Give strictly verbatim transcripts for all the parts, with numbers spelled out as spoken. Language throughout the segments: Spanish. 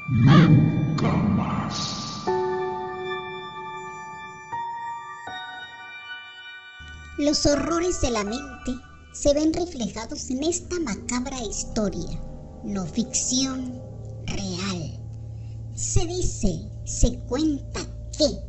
Nunca más. Los horrores de la mente se ven reflejados en esta macabra historia, no ficción, real. Se dice, se cuenta que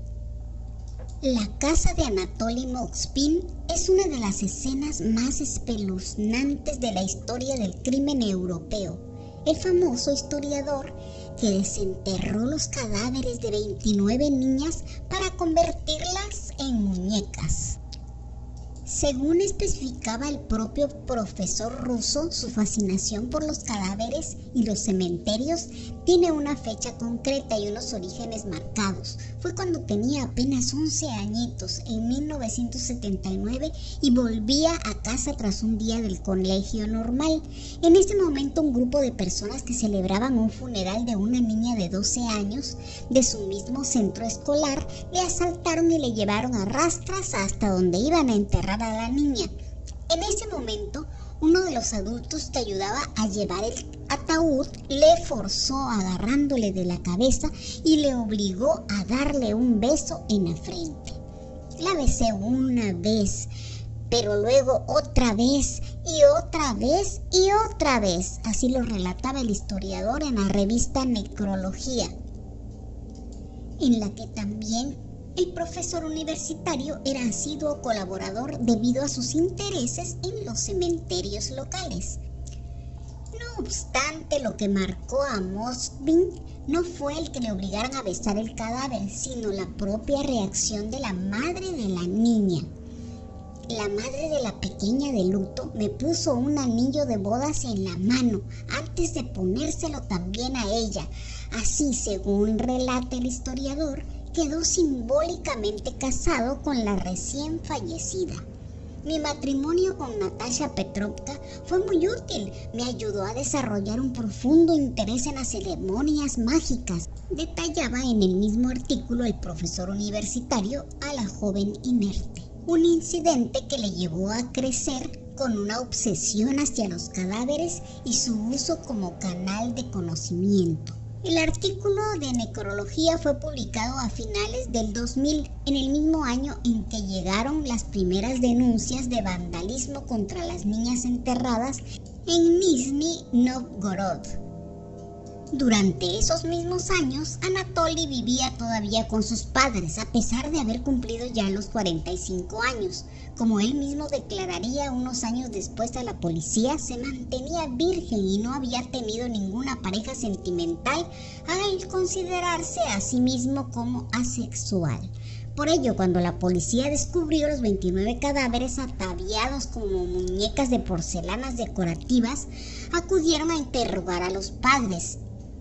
la casa de Anatoly Moskvin es una de las escenas más espeluznantes de la historia del crimen europeo. El famoso historiador que desenterró los cadáveres de veintinueve niñas para convertirlas en muñecas. Según especificaba el propio profesor ruso, su fascinación por los cadáveres y los cementerios tiene una fecha concreta y unos orígenes marcados. Fue cuando tenía apenas once añitos, en mil novecientos setenta y nueve, y volvía a casa tras un día del colegio normal. En ese momento, un grupo de personas que celebraban un funeral de una niña de doce años de su mismo centro escolar le asaltaron y le llevaron a rastras hasta donde iban a enterrar a la niña. En ese momento, uno de los adultos que ayudaba a llevar el ataúd le forzó agarrándole de la cabeza y le obligó a darle un beso en la frente. La besé una vez, pero luego otra vez y otra vez y otra vez. Así lo relataba el historiador en la revista Necrología, en la que también el profesor universitario era asiduo colaborador debido a sus intereses en los cementerios locales. No obstante, lo que marcó a Moskvin no fue el que le obligaran a besar el cadáver, sino la propia reacción de la madre de la niña. La madre de la pequeña de luto me puso un anillo de bodas en la mano antes de ponérselo también a ella. Así, según relata el historiador, quedó simbólicamente casado con la recién fallecida. Mi matrimonio con Natasha Petrovna fue muy útil, me ayudó a desarrollar un profundo interés en las ceremonias mágicas, detallaba en el mismo artículo el profesor universitario a la joven inerte. Un incidente que le llevó a crecer con una obsesión hacia los cadáveres y su uso como canal de conocimiento. El artículo de Necrología fue publicado a finales del dos mil, en el mismo año en que llegaron las primeras denuncias de vandalismo contra las niñas enterradas en Nizhny Novgorod. Durante esos mismos años, Anatoly vivía todavía con sus padres, a pesar de haber cumplido ya los cuarenta y cinco años. Como él mismo declararía unos años después a la policía, se mantenía virgen y no había tenido ninguna pareja sentimental al considerarse a sí mismo como asexual. Por ello, cuando la policía descubrió los veintinueve cadáveres ataviados como muñecas de porcelanas decorativas, acudieron a interrogar a los padres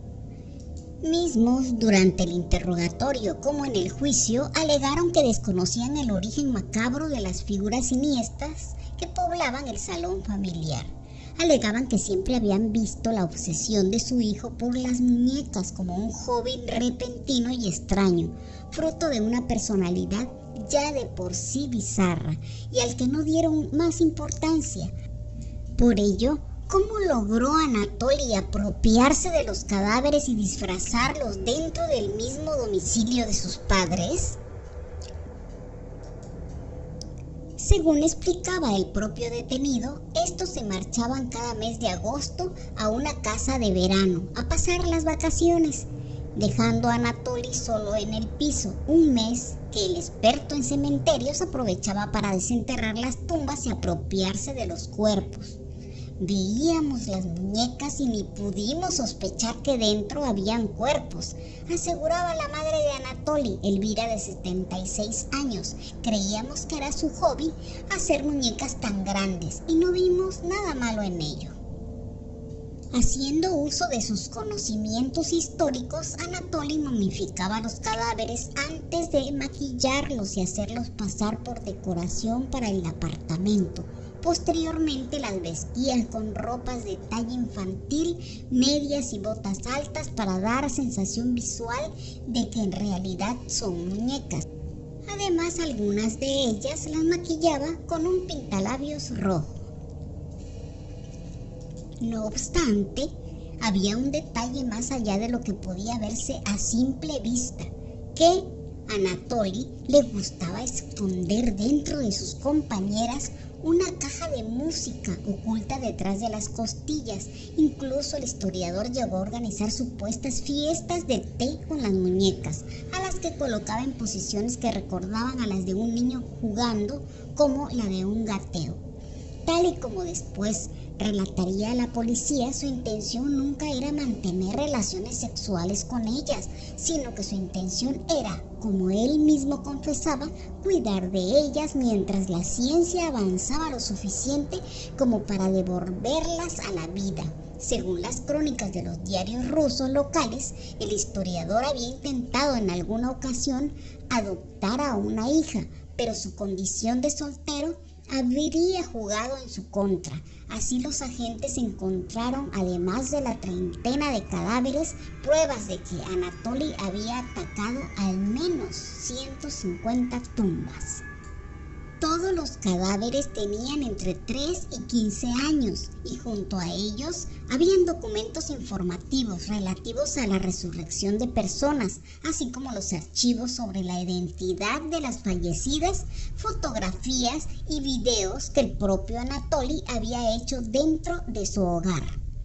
mismos. Durante el interrogatorio como en el juicio, alegaron que desconocían el origen macabro de las figuras siniestras que poblaban el salón familiar. Alegaban que siempre habían visto la obsesión de su hijo por las muñecas como un hobby repentino y extraño, fruto de una personalidad ya de por sí bizarra y al que no dieron más importancia. Por ello, ¿cómo logró Anatoly apropiarse de los cadáveres y disfrazarlos dentro del mismo domicilio de sus padres? Según explicaba el propio detenido, estos se marchaban cada mes de agosto a una casa de verano a pasar las vacaciones, dejando a Anatoly solo en el piso, un mes que el experto en cementerios aprovechaba para desenterrar las tumbas y apropiarse de los cuerpos. Veíamos las muñecas y ni pudimos sospechar que dentro habían cuerpos, aseguraba la madre de Anatoly, Elvira, de setenta y seis años. Creíamos que era su hobby hacer muñecas tan grandes y no vimos nada malo en ello. Haciendo uso de sus conocimientos históricos, Anatoly momificaba los cadáveres antes de maquillarlos y hacerlos pasar por decoración para el apartamento. Posteriormente las vestían con ropas de talla infantil, medias y botas altas para dar sensación visual de que en realidad son muñecas. Además, algunas de ellas las maquillaba con un pintalabios rojo. No obstante, había un detalle más allá de lo que podía verse a simple vista, que a Anatoly le gustaba esconder dentro de sus compañeras una caja de música oculta detrás de las costillas. Incluso el historiador llegó a organizar supuestas fiestas de té con las muñecas, a las que colocaba en posiciones que recordaban a las de un niño jugando, como la de un gateo. Tal y como después relataría a la policía, su intención nunca era mantener relaciones sexuales con ellas, sino que su intención era, como él mismo confesaba, cuidar de ellas mientras la ciencia avanzaba lo suficiente como para devolverlas a la vida. Según las crónicas de los diarios rusos locales, el historiador había intentado en alguna ocasión adoptar a una hija, pero su condición de soltero habría jugado en su contra. Así los agentes encontraron, además de la treintena de cadáveres, pruebas de que Anatoly había atacado al menos ciento cincuenta tumbas. Todos los cadáveres tenían entre tres y quince años, y junto a ellos habían documentos informativos relativos a la resurrección de personas, así como los archivos sobre la identidad de las fallecidas, fotografías y videos que el propio Anatoly había hecho dentro de su hogar.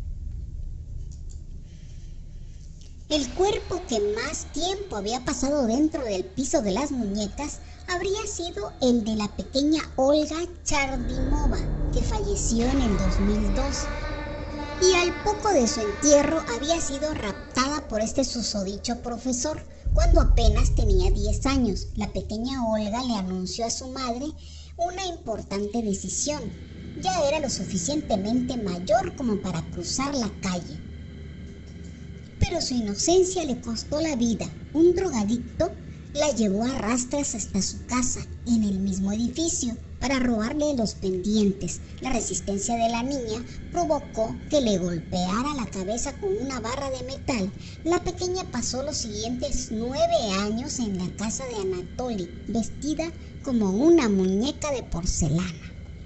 El cuerpo que más tiempo había pasado dentro del piso de las muñecas habría sido el de la pequeña Olga Chardimova, que falleció en el dos mil dos, y al poco de su entierro había sido raptada por este susodicho profesor cuando apenas tenía diez años. La pequeña Olga le anunció a su madre una importante decisión. Ya era lo suficientemente mayor como para cruzar la calle. Pero su inocencia le costó la vida. Un drogadicto la llevó a rastras hasta su casa, en el mismo edificio, para robarle los pendientes. La resistencia de la niña provocó que le golpeara la cabeza con una barra de metal. La pequeña pasó los siguientes nueve años en la casa de Anatoly, vestida como una muñeca de porcelana.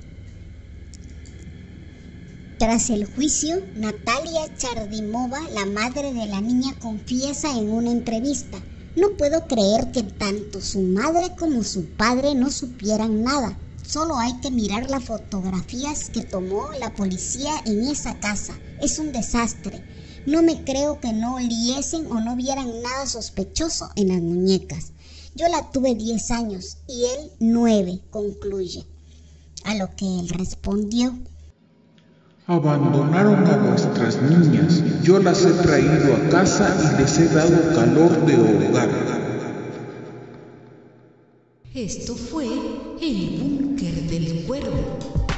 Tras el juicio, Natalia Chardimova, la madre de la niña, confiesa en una entrevista: "No puedo creer que tanto su madre como su padre no supieran nada. Solo hay que mirar las fotografías que tomó la policía en esa casa. Es un desastre. No me creo que no oliesen o no vieran nada sospechoso en las muñecas. Yo la tuve diez años y él nueve", concluye. A lo que él respondió: "Abandonaron a vuestras niñas, yo las he traído a casa y les he dado calor de hogar". Esto fue El Búnker del Cuervo.